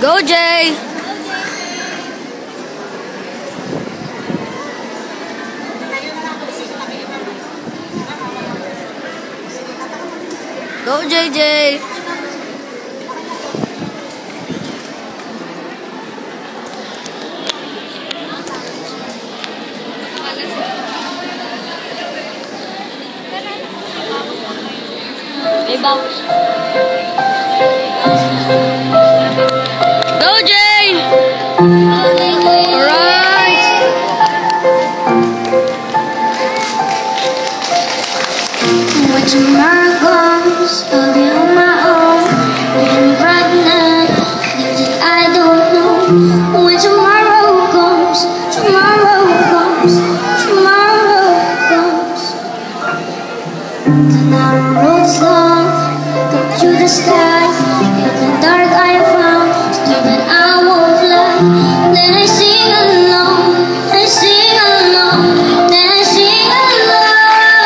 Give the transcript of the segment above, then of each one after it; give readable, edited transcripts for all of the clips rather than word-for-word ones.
Go, Jay! Go, JJ! Go, Jay! Alright! When tomorrow comes, I'll be on my own. And right now, things that I don't know. When tomorrow comes, tomorrow comes, tomorrow comes. The narrow road's long, up to the sky. In the dark I found, still that I won't fly. Then I sing along, I sing along, then I sing along.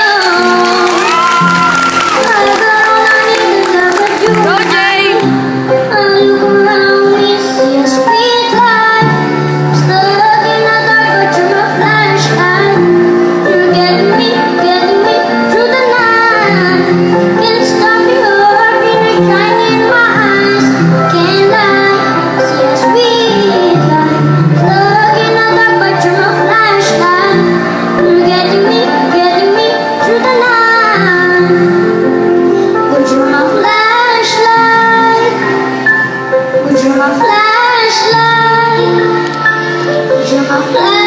Go, Jay! I look around me, see a sweet life. Still looking at dark, but you're my flashlight. You're getting me through the night. Can't stop your heartbeat, shining in my eyes. Can't lie, see a sweet life. Still looking at dark, but you're my flashlight. You're getting me through the night. But you're my flashlight. But you're my flashlight. You're my flashlight.